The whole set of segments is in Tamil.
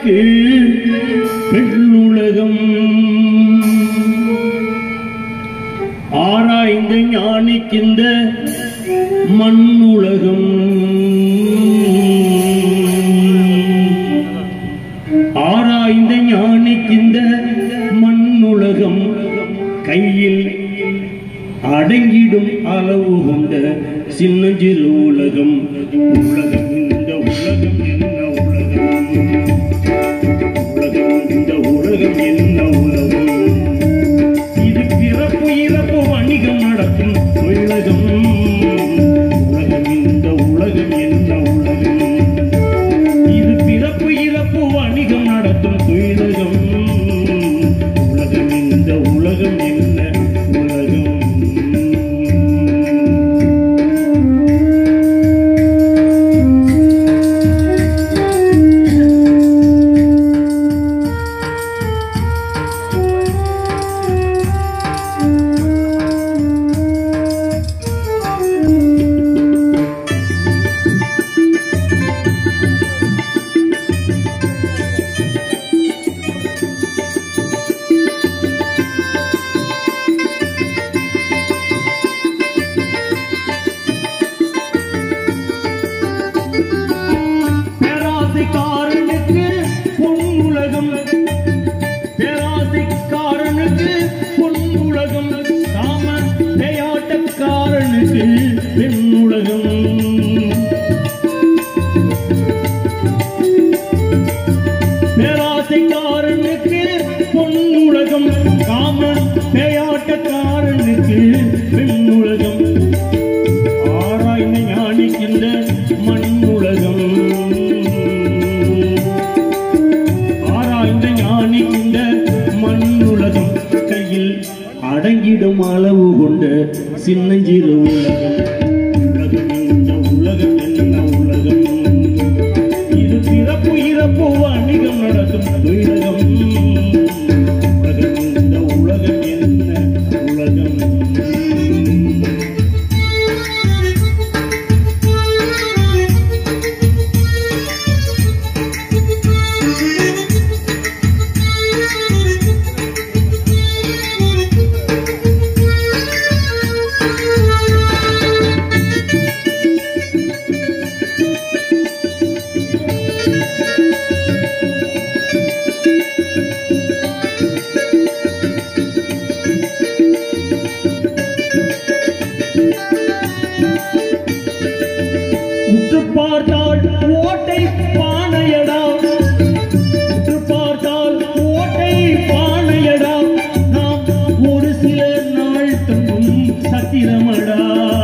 காரனுக்கு பெண்ணுலகம் ஆராய்ந்த ஞானிக்கிந்த மண்ணுலகம் ஆராய்ந்த ஞானிக்கிந்த மண்ணுலகம் கையில் அடங்கிடும் அளவு கொண்ட சின்னஞ்சிறு உலகம் உலகம் இந்த உலகம் என்ன உலகம் உலகம் இந்த உலகம் என்ன உலகம் இது பிறப்பு இறப்பு வணிகம் நடக்கும் உலகம் உலகம் இந்த உலகம் என்ன உலகம் இது பிறப்பு இறப்பு வணிகம் நடத்தும் உலகம் உலகம் இந்த உலகம் என்ன உலகம் பேராசைக்காரனுக்கு பொன்னுலகம் காம விளையாட்டக்காரனுக்கு பெண்ணுலகம் பேராசைக்காரனுக்கு பொன்னுலகம் காம விளையாட்டக்காரனுக்கு பெண்ணுலகம் ஆராய்ந்து ஞானிக்கின்ற மண்ணுலகம் ஞானிக்கின்ற மண்ணுலகம் கையில் அடங்கிடும் அளவு கொண்ட சின்னஞ்சிறு உலகம் உலகம் இந்த உலகம் என்ன உலகம் இது பிறப்பு இறப்பு வணிகம் நடக்கும் உலகம் உலகம் இந்த உலகம் என்ன உலகம் பார்த்தால் ஓட்டை பானையடா பார்த்தால் ஓட்டை பானையடா நாம் ஒரு சில நாள் தங்கும் சத்திரமடா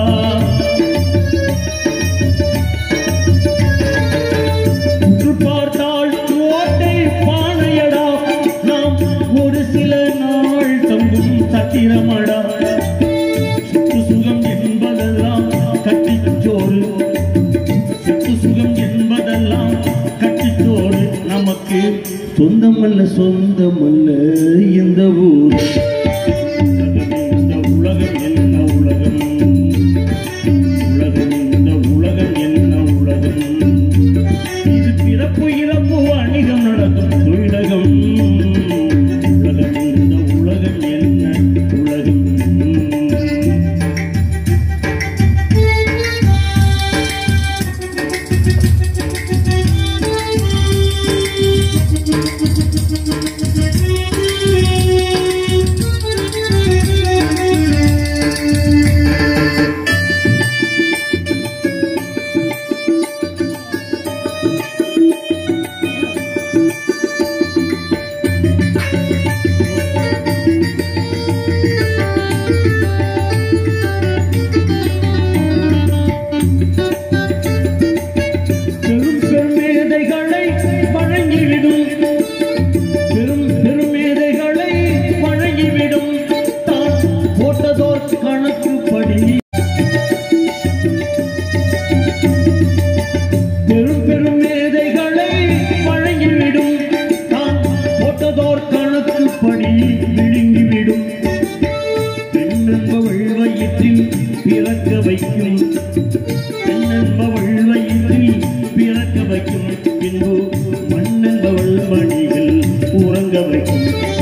பார்த்தால் ஓட்டை பானையடா நாம் ஒரு சில நாள் தங்கும் சத்திரமடா சுகம் என்பதெல்லாம் கட்டிச்சோறு சுகம் என்பதெல்லாம் கட்டிச்சோறு நமக்கு சொந்தமல்ல சொந்தமல்ல இந்த ஊர் இந்த உலகம் என்ன உலகம் உலகம் இந்த உலகம் என்ன உலகம் இது பிறப்பு இறப்பு வணிகம் நடக்கும் உலகம் உலகம் இந்த உலகம் என்ன உலகம் பிறக்க வைக்கும் பின்பு மன்னன் தகவல் மணிகள் உறங்க வைக்கும்